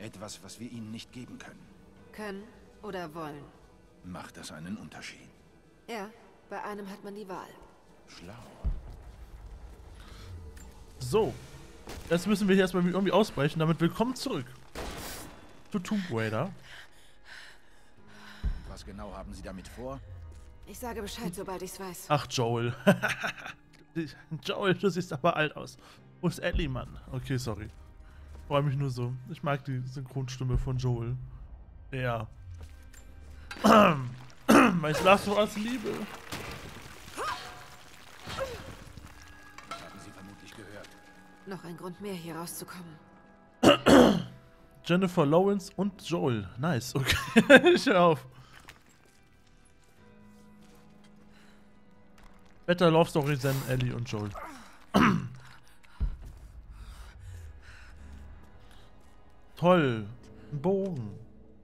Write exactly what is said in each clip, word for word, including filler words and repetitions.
Etwas, was wir ihnen nicht geben können. Können oder wollen. Macht das einen Unterschied? Ja, bei einem hat man die Wahl. Schlau. So. Jetzt müssen wir hier erstmal irgendwie ausbrechen. Damit willkommen zurück. Zu Tomb Raider. Was genau haben Sie damit vor? Ich sage Bescheid, sobald ich's weiß. Ach, Joel. Joel, du siehst aber alt aus. Wo ist Ellie, Mann? Okay, sorry. Freue mich nur so. Ich mag die Synchronstimme von Joel. Ja. Mein Last of Us Liebe. Haben Sie vermutlich gehört. Noch ein Grund mehr, hier rauszukommen. Jennifer Lawrence und Joel. Nice, okay. Ich hör auf. Better Love Story than Ellie und Joel. Toll. Ein Bogen.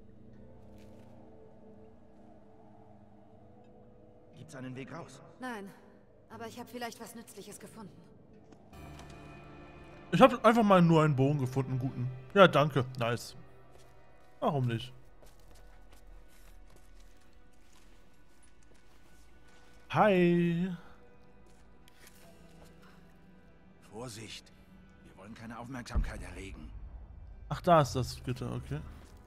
Gibt's einen Weg raus? Nein, aber ich habe vielleicht was Nützliches gefunden. Ich habe einfach mal nur einen Bogen gefunden, einen guten. Ja, danke. Nice. Warum nicht? Hi. Vorsicht. Wir wollen keine Aufmerksamkeit erregen. Ach, da ist das Gitter, okay.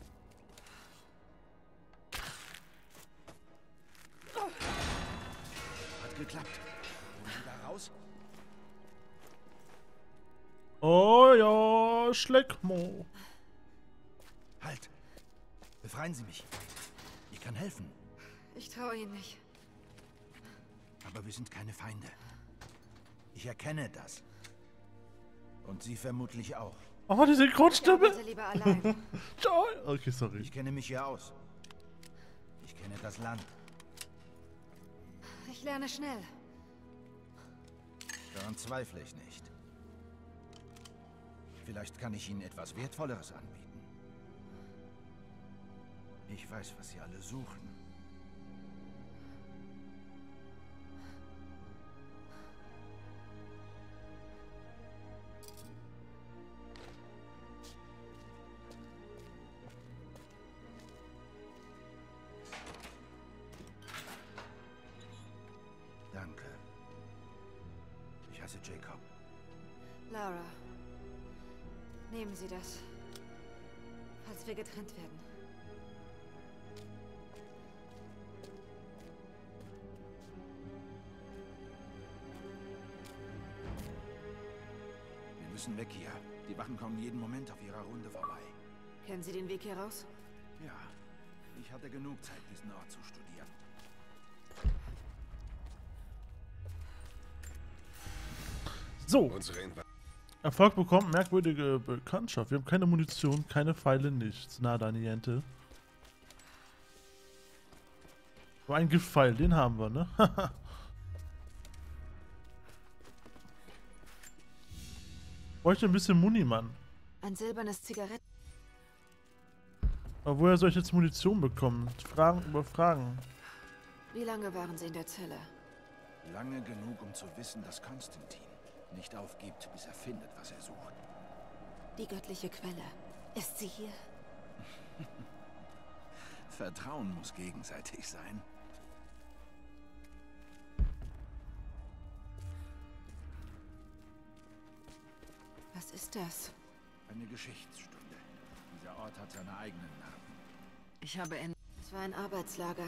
Hat geklappt. Wollen Sie da raus? Oh ja, Schleckmo. Halt. Befreien Sie mich. Ich kann helfen. Ich traue Ihnen nicht. Aber wir sind keine Feinde. Ich erkenne das. Und Sie vermutlich auch. Oh, die Ich Synchronstimme. arbeite lieber allein. Joel. Okay, sorry. Ich kenne mich hier aus. Ich kenne das Land. Ich lerne schnell. Daran zweifle ich nicht. Vielleicht kann ich Ihnen etwas Wertvolleres anbieten. Ich weiß, was Sie alle suchen. Danke. Ich heiße Jacob. Lara, nehmen Sie das, falls wir getrennt werden. Wir müssen weg hier. Die Wachen kommen jeden Moment auf ihrer Runde vorbei. Kennen Sie den Weg hier raus? Ja, ich hatte genug Zeit, diesen Ort zu studieren. So. Erfolg bekommt, merkwürdige Bekanntschaft. Wir haben keine Munition, keine Pfeile, nichts. Nada, niente. Aber ein Giftpfeil, den haben wir, ne? Bräuchte ein bisschen Muni, Mann. Ein silbernes Zigarett. Aber woher soll ich jetzt Munition bekommen? Fragen über Fragen. Wie lange waren Sie in der Zelle? Lange genug, um zu wissen, dass Konstantin nicht aufgibt, bis er findet, was er sucht. Die göttliche Quelle. Ist sie hier? Vertrauen muss gegenseitig sein. Was ist das? Eine Geschichtsstunde. Dieser Ort hat seine eigenen Namen. Ich habe in... Es war ein Arbeitslager.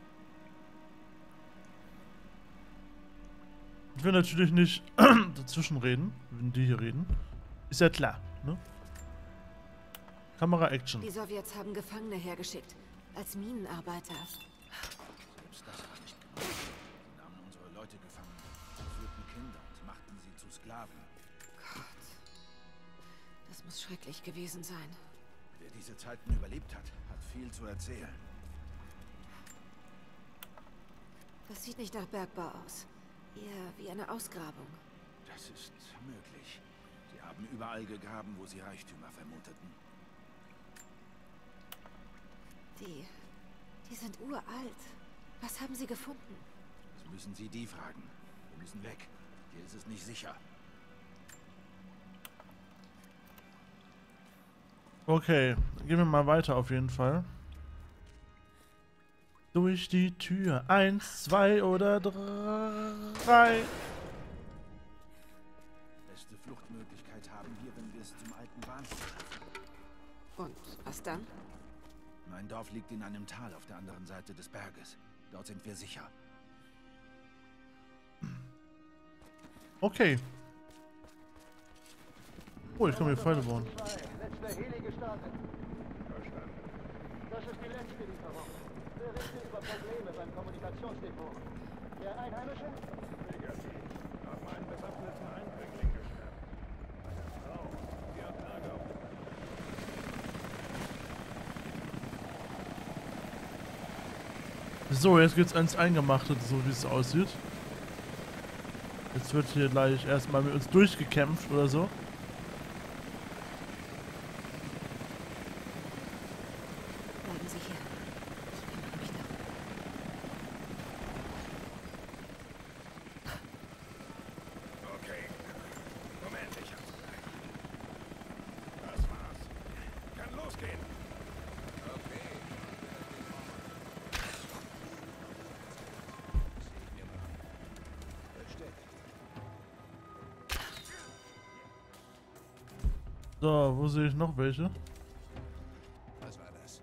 Ich will natürlich nicht dazwischen reden, wenn die hier reden. Ist ja klar, ne? Kamera-Action. Die Sowjets haben Gefangene hergeschickt. Als Minenarbeiter. Selbst das war nicht genug. Sie nahmen unsere Leute gefangen, führten Kinder und machten sie zu Sklaven. Gott. Das muss schrecklich gewesen sein. Wer diese Zeiten überlebt hat, hat viel zu erzählen. Das sieht nicht nach Bergbau aus. Eher wie eine Ausgrabung. Das ist möglich. Sie haben überall gegraben, wo sie Reichtümer vermuteten. Die... die sind uralt. Was haben sie gefunden? Das müssen Sie die fragen. Wir müssen weg. Hier ist es nicht sicher. Okay, gehen wir mal weiter auf jeden Fall. Durch die Tür. Eins, zwei oder drei. Beste Fluchtmöglichkeit haben wir, wenn wir es zum alten Bahnhof schaffen. Und was dann? Mein Dorf liegt in einem Tal auf der anderen Seite des Berges. Dort sind wir sicher. Okay. Oh, ich kann mir Pfeile bauen. Letzter Heli gestartet. Verstanden. Das ist die letzte Lieferung. Berichte über Probleme beim Kommunikationsdepot. Der Einheimische? Negativ. Haben einen bewaffneten Eindringling geschnappt. Eine Frau. Die hat Lager auf dem So, jetzt geht's ans Eingemachte, so wie es aussieht. Jetzt wird hier gleich erstmal mit uns durchgekämpft oder so. Bleiben Sie hier. Ich kümmere mich darum. Okay. Moment, ich hab's gleich. Das war's. Kann losgehen. Okay. So, wo sehe ich noch welche? Was war das?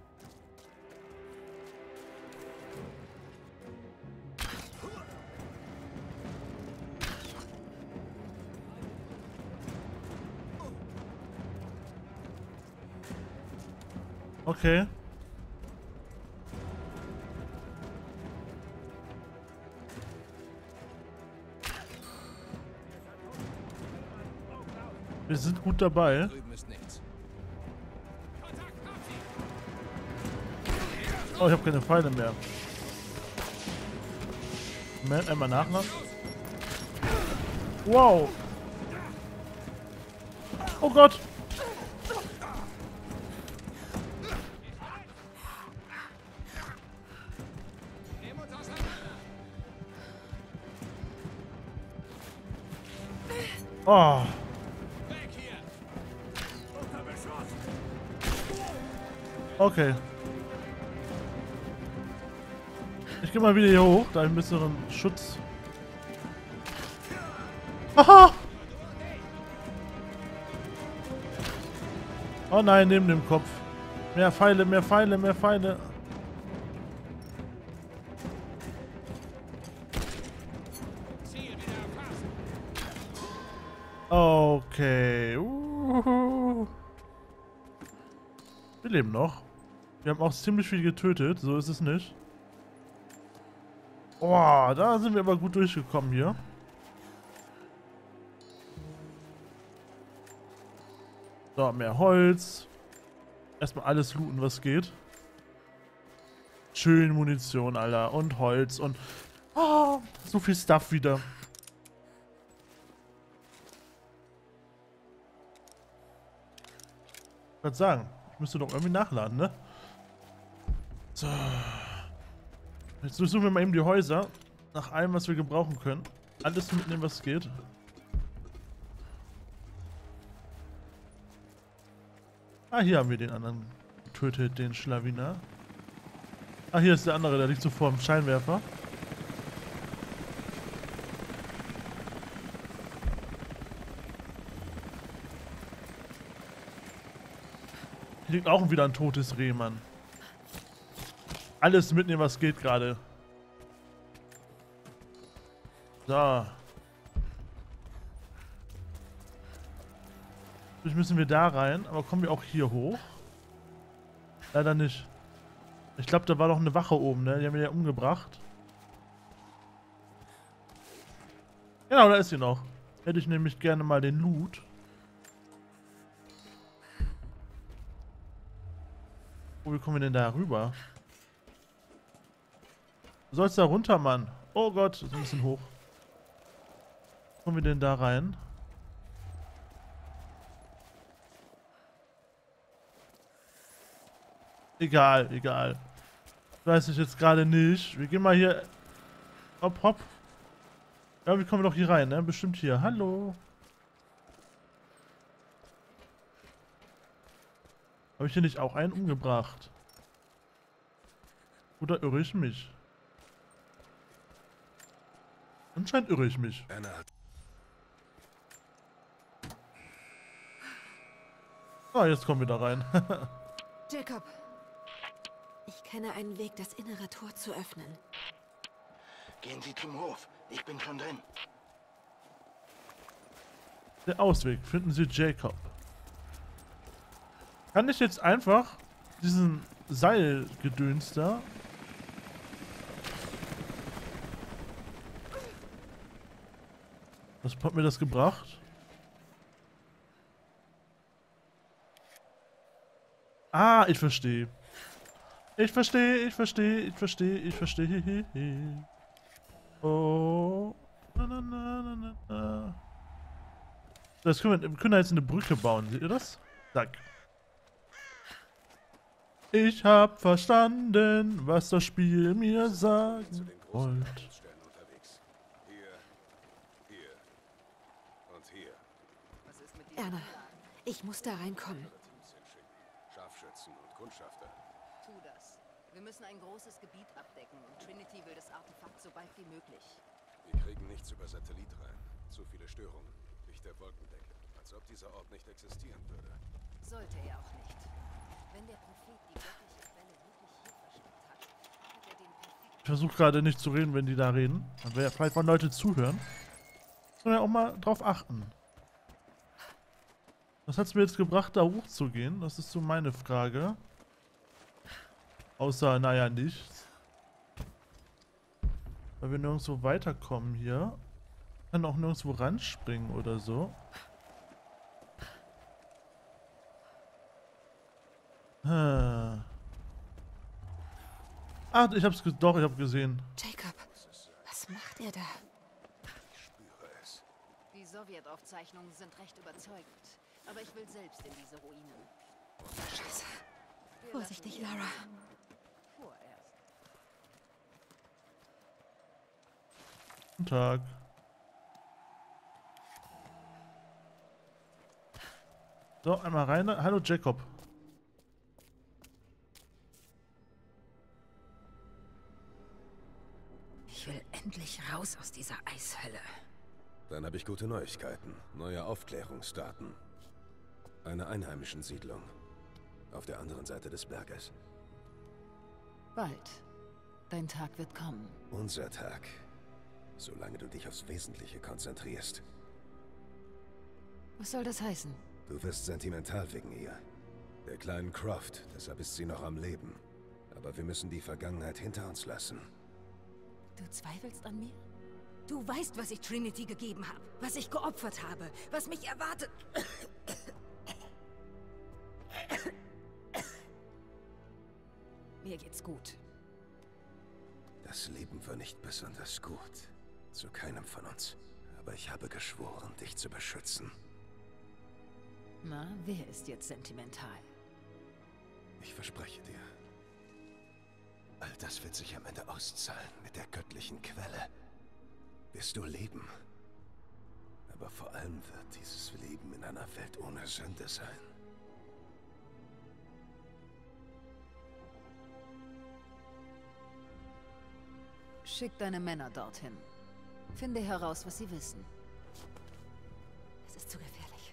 Okay. Wir sind gut dabei. Drüben ist nichts. Oh, ich habe keine Pfeile mehr. Moment, einmal nachladen. Wow. Oh Gott. Oh. Okay. Ich gehe mal wieder hier hoch, da ein bisschen Schutz. Aha! Oh nein, neben dem Kopf. Mehr Pfeile, mehr Pfeile, mehr Pfeile. Okay. Uhuhu. Wir leben noch. Wir haben auch ziemlich viel getötet, so ist es nicht. Boah, da sind wir aber gut durchgekommen hier. So, mehr Holz. Erstmal alles looten, was geht. Schön Munition, Alter. Und Holz und... Oh, so viel Stuff wieder. Ich würde sagen, ich müsste doch irgendwie nachladen, ne? So. Jetzt suchen wir mal eben die Häuser. Nach allem, was wir gebrauchen können. Alles mitnehmen, was geht. Ah, hier haben wir den anderen getötet, den Schlawiner. Ah, hier ist der andere, der liegt so vor dem Scheinwerfer. Hier liegt auch wieder ein totes Reh, Mann. Alles mitnehmen, was geht gerade. So. Jetzt müssen wir da rein, aber kommen wir auch hier hoch? Leider nicht. Ich glaube, da war doch eine Wache oben, ne? Die haben wir ja umgebracht. Genau, da ist sie noch. Hätte ich nämlich gerne mal den Loot. Wo, wie kommen wir denn da rüber? Du sollst da runter, Mann. Oh Gott, das ist ein bisschen hoch. Wie kommen wir denn da rein? Egal, egal. Weiß ich jetzt gerade nicht. Wir gehen mal hier... Hopp, hopp. Ja, wie kommen wir doch hier rein, ne? Bestimmt hier. Hallo. Aber Habe ich hier nicht auch einen umgebracht? Oder irre ich mich? Anscheinend irre ich mich. Ah, jetzt kommen wir da rein. Jacob, ich kenne einen Weg, das innere Tor zu öffnen. Gehen Sie zum Hof. Ich bin schon drin. Der Ausweg. Finden Sie Jacob. Kann ich jetzt einfach diesen Seilgedöns da... Was hat mir das gebracht? Ah, ich verstehe. Ich verstehe, ich verstehe, ich verstehe, ich verstehe. Oh. Na, na, na, na, na, na. Das können wir, wir können jetzt eine Brücke bauen. Seht ihr das? Zack. Ich hab verstanden, was das Spiel mir sagen wollte. Erna, ich muss da reinkommen. Scharfschützen und Kundschafter. Tu das. Wir müssen ein großes Gebiet abdecken und Trinity will das Artefakt so bald wie möglich. Wir kriegen nichts über Satellit rein. Zu viele Störungen. Nicht der Wolkendecke. Als ob dieser Ort nicht existieren würde. Sollte er auch nicht. Wenn der Prophet die göttliche Quelle wirklich hier versteckt hat, hat er den perfekten... Ich versuche gerade nicht zu reden, wenn die da reden. Dann wäre vielleicht mal Leute zuhören. Sollen wir auch mal drauf achten. Was hat es mir jetzt gebracht, da hochzugehen? Das ist so meine Frage. Außer, naja, nichts. Weil wir nirgendwo weiterkommen hier. Kann auch nirgendwo ranspringen oder so. Hm. Ach, ich hab's ge doch, ich hab gesehen. Jacob, was macht er da? Ich spüre es. Die Sowjetaufzeichnungen sind recht überzeugend. Aber ich will selbst in diese Ruinen. Scheiße. Wir Vorsichtig, lassen ihn Lara. Vorerst. Guten Tag. So, einmal rein. Hallo, Jacob. Ich will endlich raus aus dieser Eishölle. Dann habe ich gute Neuigkeiten. Neue Aufklärungsdaten. Einer einheimischen Siedlung. Auf der anderen Seite des Berges. Bald. Dein Tag wird kommen. Unser Tag. Solange du dich aufs Wesentliche konzentrierst. Was soll das heißen? Du wirst sentimental wegen ihr. Der kleinen Croft, deshalb ist sie noch am Leben. Aber wir müssen die Vergangenheit hinter uns lassen. Du zweifelst an mir? Du weißt, was ich Trinity gegeben habe, was ich geopfert habe, was mich erwartet. Mir geht's gut. Das Leben war nicht besonders gut. Zu keinem von uns. Aber ich habe geschworen, dich zu beschützen. Na, wer ist jetzt sentimental? Ich verspreche dir. All das wird sich am Ende auszahlen mit der göttlichen Quelle. Wirst du leben. Aber vor allem wird dieses Leben in einer Welt ohne Sünde sein. Schick deine Männer dorthin. Finde heraus, was sie wissen. Es ist zu gefährlich.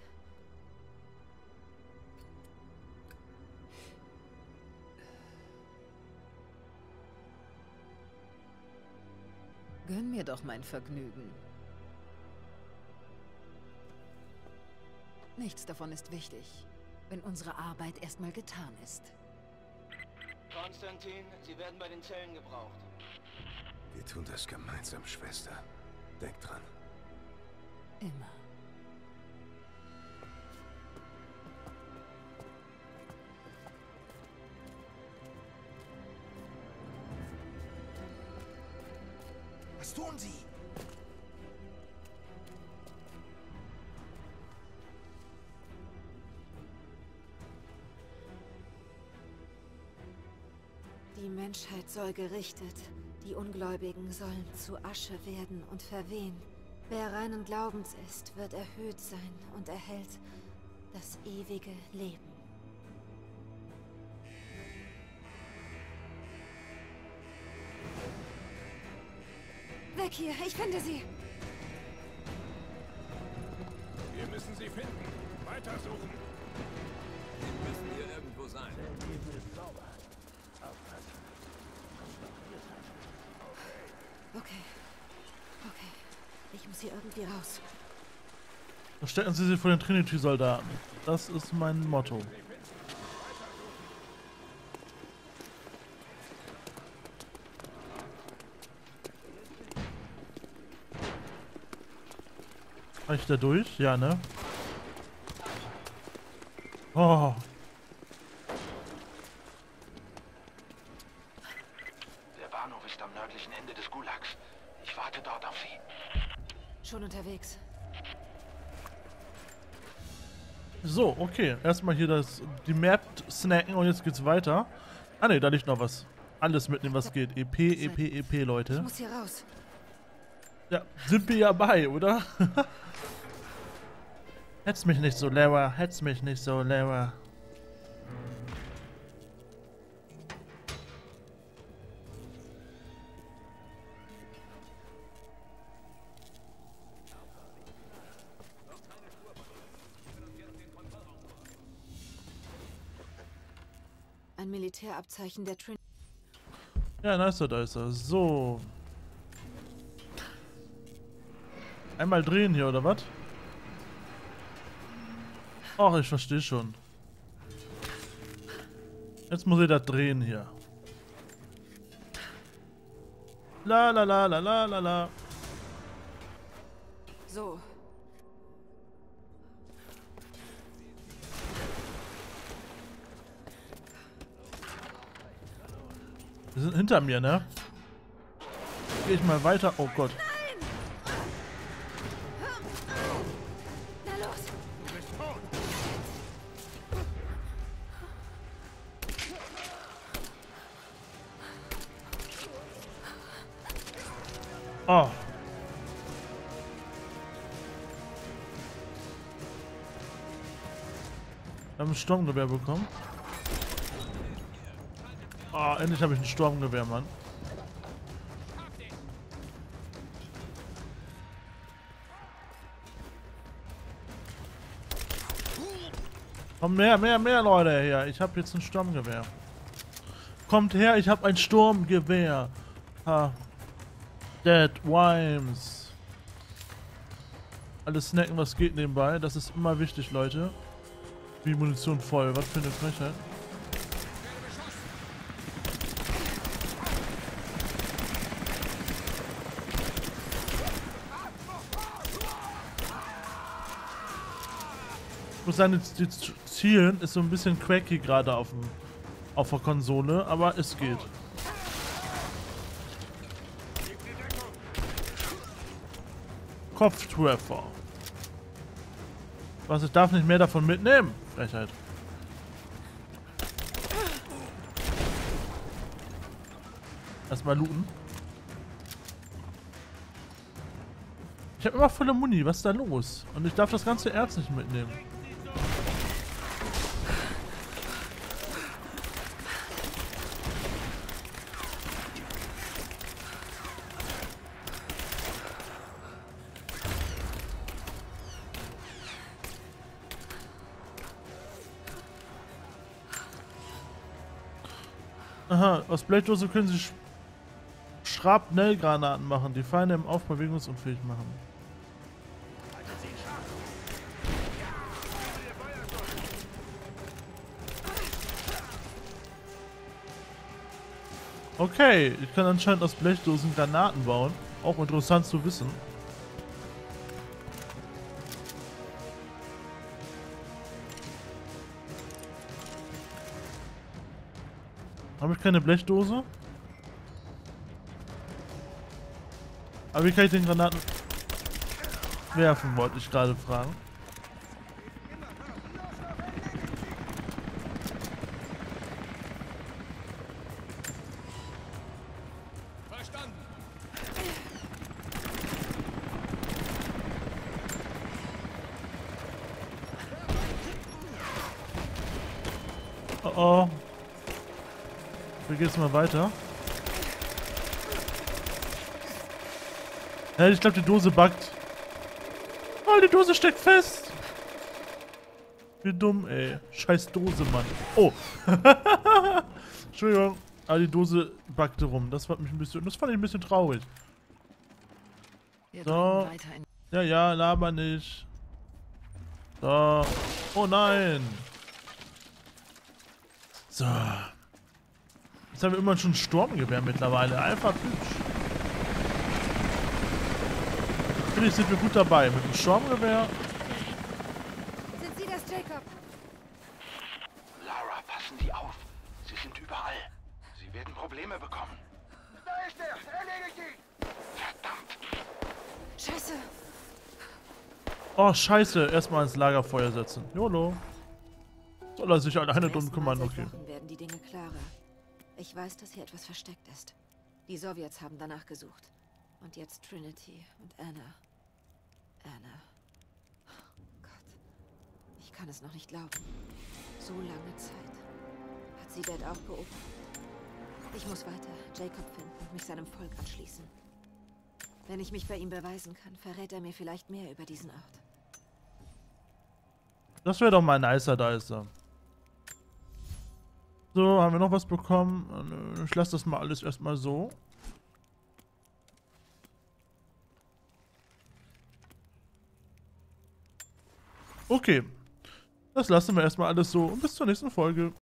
Gönn mir doch mein Vergnügen. Nichts davon ist wichtig, wenn unsere Arbeit erstmal getan ist. Konstantin, Sie werden bei den Zellen gebraucht. Wir tun das gemeinsam, Schwester. Denk dran. Immer. Was tun Sie? Die Menschheit soll gerichtet. Die Ungläubigen sollen zu Asche werden und verwehen. Wer reinen Glaubens ist, wird erhöht sein und erhält das ewige Leben. weg hier. Ich finde sie. Wir müssen sie finden. Weitersuchen. Sie müssen hier irgendwo sein. Okay. Okay. Ich muss hier irgendwie raus. Verstecken Sie sich vor den Trinity-Soldaten. Das ist mein Motto. Kann ich da durch? Ja, ne? Oh. Der Bahnhof ist am nördlichen Ende des Gulags. Ich warte dort auf Sie. Schon unterwegs. So, okay. Erstmal hier das, die Map snacken und jetzt geht's weiter. Ah ne, da liegt noch was. Alles mitnehmen, was geht. E P, E P, E P, Ich Leute. muss hier raus. Ja, sind wir ja bei, oder? Hetz mich nicht so, Lara. Hetz mich nicht so, Lara. Ein Militärabzeichen der Trinity. Ja, da ist er, da ist er. So. Einmal drehen hier, oder was? Ach, ich verstehe schon. Jetzt muss ich das drehen hier. La la la la la la la. So. Die sind hinter mir, ne? Gehe ich mal weiter. Oh Gott. Na los. Oh. Wir haben ein Sturmgewehr bekommen. Oh, endlich habe ich ein Sturmgewehr, Mann. Komm mehr, mehr, mehr Leute her. Ich habe jetzt ein Sturmgewehr. Kommt her, ich habe ein Sturmgewehr. Ha. Dead Wimes. Alles snacken, was geht nebenbei. Das ist immer wichtig, Leute. Wie Munition voll. Was für eine Frechheit. Ich muss sagen, die Zielen ist so ein bisschen quacky gerade auf, dem, auf der Konsole, aber es geht. Kopftreffer. Was, ich darf nicht mehr davon mitnehmen? Frechheit. Erstmal looten. Ich habe immer volle Muni, was ist da los? Und ich darf das ganze Erz nicht mitnehmen. Aha, aus Blechdose können sie Sch Schrapnellgranaten machen, die Feinde im Aufbau bewegungsunfähig machen. Okay, ich kann anscheinend aus Blechdosen Granaten bauen. Auch interessant zu wissen. Habe ich keine Blechdose? Aber wie kann ich den Granaten werfen, wollte ich gerade fragen. Verstanden. Oh oh. Wie geht's mal weiter? Ja, ich glaube, die Dose buggt. Oh, die Dose steckt fest. Wie dumm, ey. Scheiß Dose, Mann. Oh. Entschuldigung. Aber die Dose backte rum. Das fand mich ein bisschen, das fand ich ein bisschen traurig. Wir So. dringen weiter in Ja, ja, laber nicht. So. Oh nein. So. Jetzt haben wir immer schon ein Sturmgewehr mittlerweile. Einfach hübsch. Finde ich, sind wir gut dabei. Mit dem Sturmgewehr. Sind Sie das, Jacob? Lara, passen Sie auf. Sie sind überall. Sie werden Probleme bekommen. Da ist er! Erledigt ihn! Verdammt! Scheiße! Oh, scheiße. Erstmal ins Lagerfeuer setzen. YOLO. Soll er sich alleine drum kümmern? Seit Okay. Wochen werden die Dinge klarer. Ich weiß, dass hier etwas versteckt ist. Die Sowjets haben danach gesucht. Und jetzt Trinity und Anna. Anna. Oh Gott. Ich kann es noch nicht glauben. So lange Zeit. Hat sie Dad auch beobachtet? Ich muss weiter Jacob finden und mich seinem Volk anschließen. Wenn ich mich bei ihm beweisen kann, verrät er mir vielleicht mehr über diesen Ort. Das wäre doch mal ein nicer Dicer. So, haben wir noch was bekommen? Ich lasse das mal alles erstmal so. Okay. Das lassen wir erstmal alles so. Und bis zur nächsten Folge.